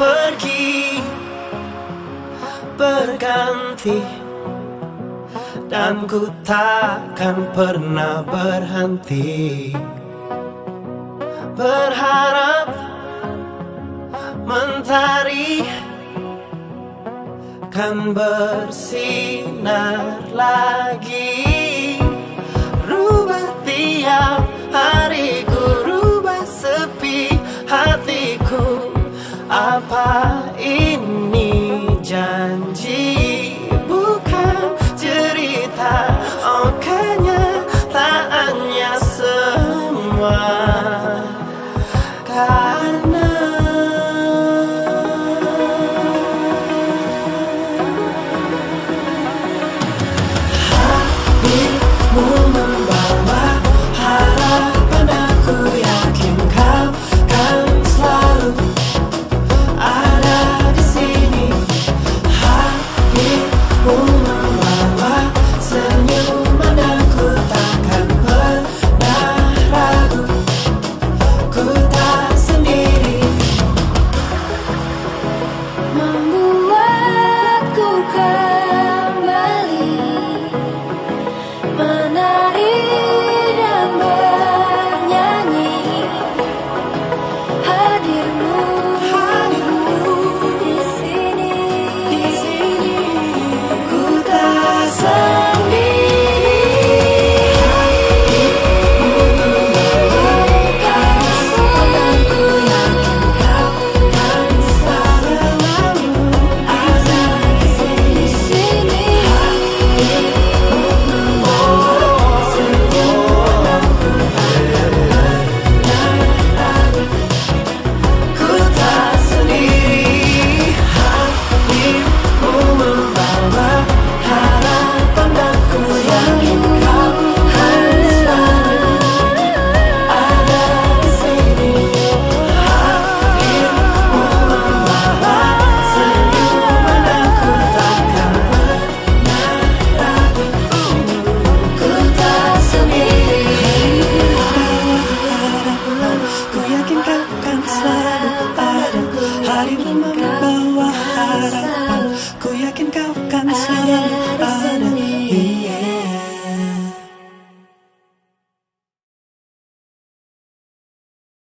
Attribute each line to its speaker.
Speaker 1: pergi berganti, dan ku takkan pernah berhenti berharap mentari kan bersinar lagi. Rubah tiap hariku, rubah sepi hatiku. Apa ini janji, bukan cerita? Oh, kenyataannya semua karena hadirmu membawa harapan. Aku yakin kau kan selalu ada di sini. Hadirmu membawa senyuman, dan ku takkan pernah ragu. Ku tak sendiri.
Speaker 2: Membuatku kembali menari dan bernyanyi. Hadirmu di sini,
Speaker 1: Ku tak sendiri.
Speaker 2: Hadirmu membawa harapan.
Speaker 1: Ku yakin kau kan selalu